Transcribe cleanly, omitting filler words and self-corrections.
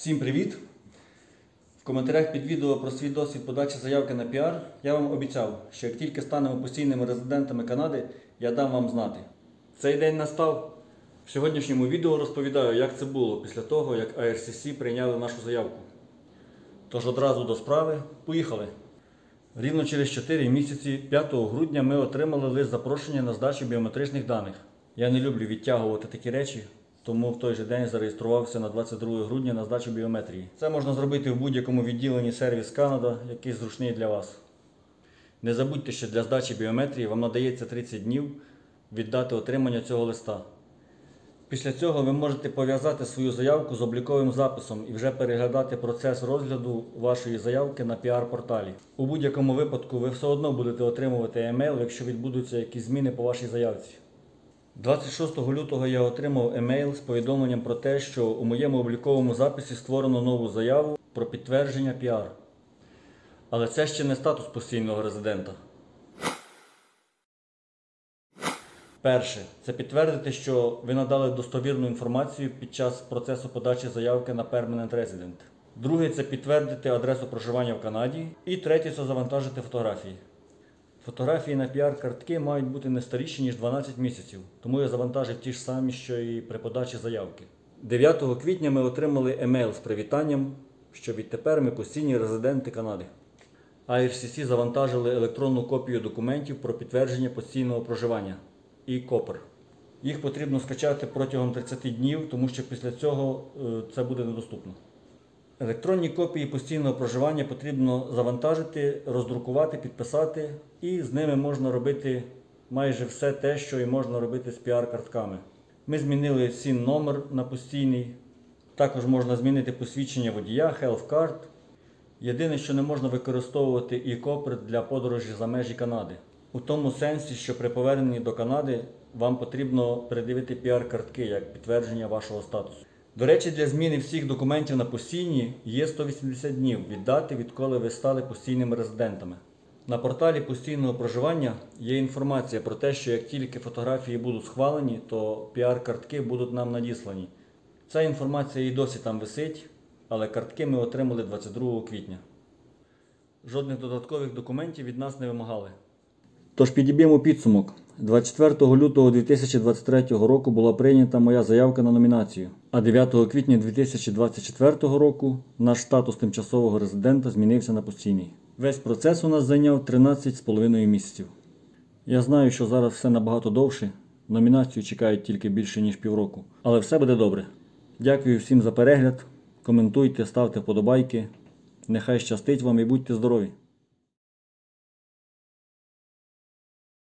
Всім привіт! В коментарях під відео про свій досвід подачі заявки на піар я вам обіцяв, що як тільки станемо постійними резидентами Канади, я дам вам знати. Цей день настав. В сьогоднішньому відео розповідаю, як це було після того, як IRCC прийняли нашу заявку. Тож одразу до справи, поїхали! Рівно через 4 місяці, 5 грудня, ми отримали лист запрошення на здачу біометричних даних. Я не люблю відтягувати такі речі, тому в той же день зареєструвався на 22 грудня на здачу біометрії. Це можна зробити в будь-якому відділенні сервіс Канада, який зручний для вас. Не забудьте, що для здачі біометрії вам надається 30 днів від дати отримання цього листа. Після цього ви можете пов'язати свою заявку з обліковим записом і вже переглядати процес розгляду вашої заявки на піар-порталі. У будь-якому випадку ви все одно будете отримувати емейл, якщо відбудуться якісь зміни по вашій заявці. 26 лютого я отримав емейл з повідомленням про те, що у моєму обліковому записі створено нову заяву про підтвердження піар. Але це ще не статус постійного резидента. Перше. Це підтвердити, що ви надали достовірну інформацію під час процесу подачі заявки на Permanent Resident. Друге. Це підтвердити адресу проживання в Канаді. І третє. Це завантажити фотографії. Фотографії на піар-картки мають бути не старіші, ніж 12 місяців, тому я завантажив ті ж самі, що і при подачі заявки. 9 квітня ми отримали емейл з привітанням, що відтепер ми постійні резиденти Канади. IRCC завантажили електронну копію документів про підтвердження постійного проживання і КОПР. Їх потрібно скачати протягом 30 днів, тому що після цього це буде недоступно. Електронні копії постійного проживання потрібно завантажити, роздрукувати, підписати, і з ними можна робити майже все те, що і можна робити з піар-картками. Ми змінили SIN-номер на постійний, також можна змінити посвідчення водія, Health Card. Єдине, що не можна використовувати e-копр для подорожі за межі Канади. У тому сенсі, що при поверненні до Канади вам потрібно передивити піар-картки як підтвердження вашого статусу. До речі, для зміни всіх документів на постійні є 180 днів від дати, відколи ви стали постійними резидентами. На порталі постійного проживання є інформація про те, що як тільки фотографії будуть схвалені, то піар-картки будуть нам надіслані. Ця інформація і досі там висить, але картки ми отримали 22 квітня. Жодних додаткових документів від нас не вимагали. Тож підіб'ємо підсумок. 24 лютого 2023 року була прийнята моя заявка на номінацію, а 9 квітня 2024 року наш статус тимчасового резидента змінився на постійний. Весь процес у нас зайняв 13,5 місяців. Я знаю, що зараз все набагато довше, номінацію чекають тільки більше ніж півроку, але все буде добре. Дякую всім за перегляд, коментуйте, ставте вподобайки, нехай щастить вам і будьте здорові!